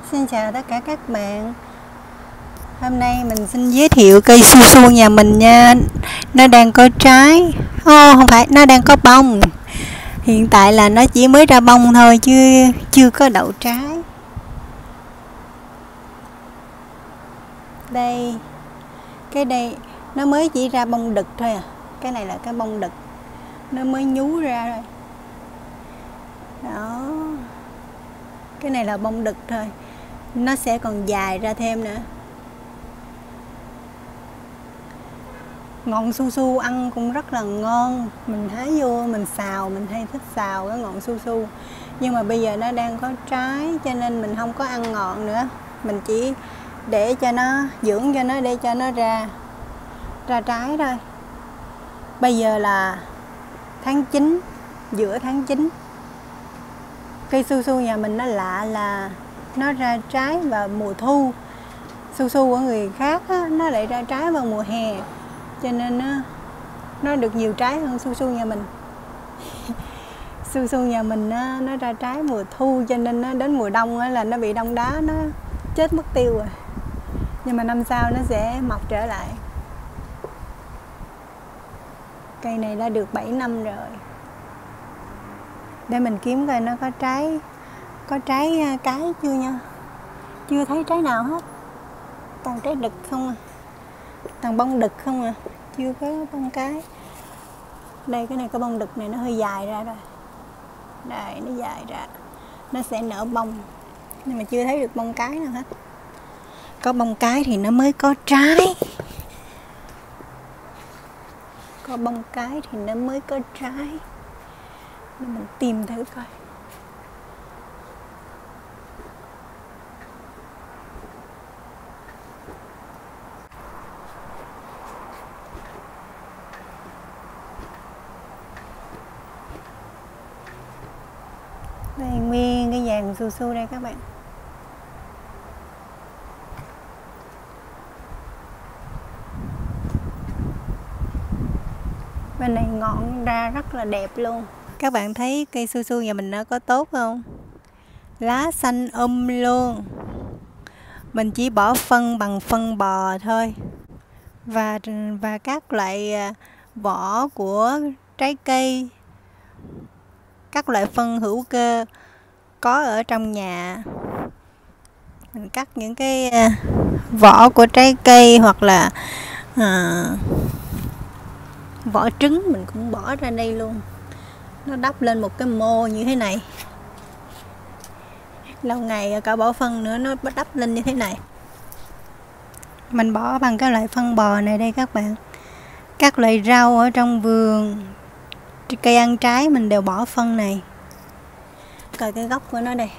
Xin chào tất cả các bạn. Hôm nay mình xin giới thiệu cây su su nhà mình nha. Nó đang có trái. Không phải, nó đang có bông. Hiện tại là nó chỉ mới ra bông thôi chứ chưa có đậu trái. Đây. Cái đây nó mới chỉ ra bông đực thôi à. Cái này là cái bông đực. Nó mới nhú ra rồi. Đó. Cái này là bông đực thôi. Nó sẽ còn dài ra thêm nữa. Ngọn su su ăn cũng rất là ngon. Mình hái vô mình xào, mình hay thích xào cái ngọn su su. Nhưng mà bây giờ nó đang có trái cho nên mình không có ăn ngọn nữa. Mình chỉ để cho nó dưỡng cho nó, để cho nó ra trái thôi. Bây giờ là tháng 9, giữa tháng 9. Cây su su nhà mình nó lạ là nó ra trái vào mùa thu. Su su của người khác á, nó lại ra trái vào mùa hè. Cho nên nó được nhiều trái hơn su su nhà mình. Su su nhà mình nó ra trái mùa thu, cho nên nó đến mùa đông là nó bị đông đá, nó chết mất tiêu rồi. Nhưng mà năm sau nó sẽ mọc trở lại. Cây này đã được 7 năm rồi. Để mình kiếm coi nó có trái cái chưa nha. Chưa thấy trái nào hết. Toàn trái đực không à. Toàn bông đực không à. Chưa có bông cái. Đây, cái này cái bông đực này nó hơi dài ra rồi. Đây, nó dài ra. Nó sẽ nở bông. Nhưng mà chưa thấy được bông cái nào hết. Có bông cái thì nó mới có trái. Có bông cái thì nó mới có trái. Để mình tìm thử coi. Đây, nguyên cái vàng su su đây các bạn. Bên này ngọn ra rất là đẹp luôn. Các bạn thấy cây su su nhà mình nó có tốt không? Lá xanh luôn. Mình chỉ bỏ phân bằng phân bò thôi. Và các loại vỏ của trái cây, các loại phân hữu cơ có ở trong nhà. Mình cắt những cái vỏ của trái cây hoặc là vỏ trứng mình cũng bỏ ra đây luôn. Nó đắp lên một cái mô như thế này. Lâu ngày cả bỏ phân nữa nó đắp lên như thế này. Mình bỏ bằng cái loại phân bò này đây các bạn. Các loại rau ở trong vườn, cây ăn trái mình đều bỏ phân này. Coi cái gốc của nó đây.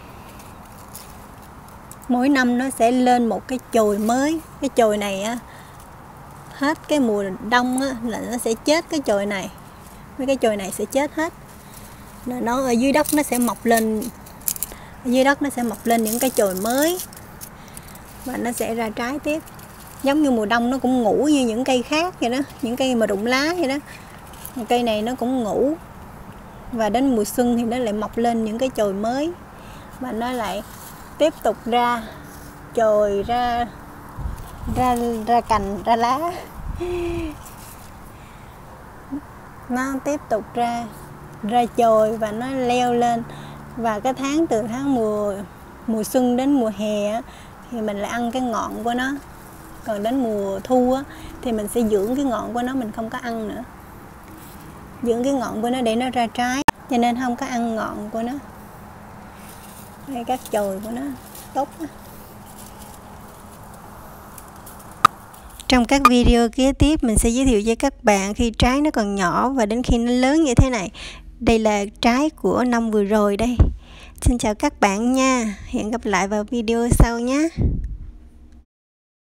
Mỗi năm nó sẽ lên một cái chồi mới. Cái chồi này á, hết cái mùa đông á, là nó sẽ chết cái chồi này. Mấy cái chồi này sẽ chết hết. Nó ở dưới đất nó sẽ mọc lên. Ở dưới đất nó sẽ mọc lên những cái chồi mới. Và nó sẽ ra trái tiếp. Giống như mùa đông nó cũng ngủ như những cây khác vậy đó. Những cây mà rụng lá vậy đó. Cây này nó cũng ngủ. Và đến mùa xuân thì nó lại mọc lên những cái chồi mới. Và nó lại tiếp tục ra chồi, ra cành, ra lá. Nó tiếp tục ra chồi và nó leo lên. Và cái tháng từ tháng mùa xuân đến mùa hè á, thì mình lại ăn cái ngọn của nó. Còn đến mùa thu á, thì mình sẽ dưỡng cái ngọn của nó, mình không có ăn nữa. Dưỡng cái ngọn của nó để nó ra trái, cho nên không có ăn ngọn của nó. Đây, các chồi của nó tốt quá. Trong các video kế tiếp mình sẽ giới thiệu cho các bạn khi trái nó còn nhỏ và đến khi nó lớn như thế này. Đây là trái của năm vừa rồi đây. Xin chào các bạn nha. Hẹn gặp lại vào video sau nhé.